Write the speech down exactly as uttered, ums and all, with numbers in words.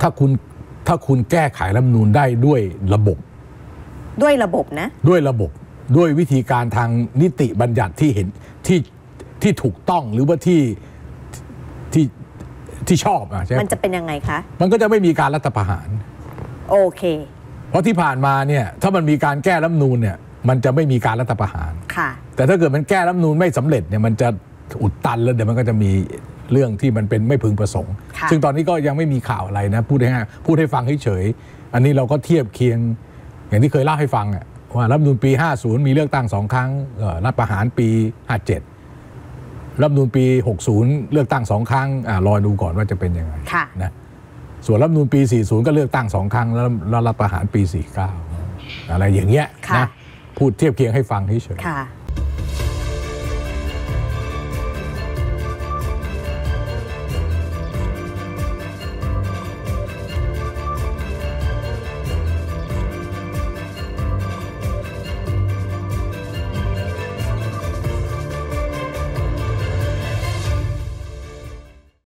ถ้าคุณถ้าคุณแก้ไขรัฐธรรมนูญได้ด้วยระบบด้วยระบบนะด้วยระบบด้วยวิธีการทางนิติบัญญัติที่เห็นที่ที่ถูกต้องหรือว่าที่ที่ที่ชอบอ่ะใช่มันจะเป็นยังไงคะมันก็จะไม่มีการรัฐประหารโอเคเพราะที่ผ่านมาเนี่ยถ้ามันมีการแก้รัฐธรรมนูญเนี่ยมันจะไม่มีการรัฐประหารค่ะแต่ถ้าเกิดมันแก้รัฐธรรมนูญไม่สำเร็จเนี่ยมันจะอุดตันแล้วเดี๋ยวมันก็จะมีเรื่องที่มันเป็นไม่พึงประสงค์ซึ่งตอนนี้ก็ยังไม่มีข่าวอะไรนะพูดให้พูดให้ฟังเฉยๆอันนี้เราก็เทียบเคียงอย่างที่เคยเล่าให้ฟังอะว่ารัฐธรรมนูญปีห้าสิบมีเลือกตั้งสองครั้งรัฐประหารปีห้าสิบเจ็ดรัฐธรรมนูญปีหกสิบเลือกตั้งสองครั้งรอดูก่อนว่าจะเป็นยังไงนะส่วนรัฐธรรมนูญปีสี่สิบก็เลือกตั้งสองครั้งแล้วรัฐประหารปีสี่สิบเก้าอะไรอย่างเงี้ยนะพูดเทียบเคียงให้ฟังเฉยๆ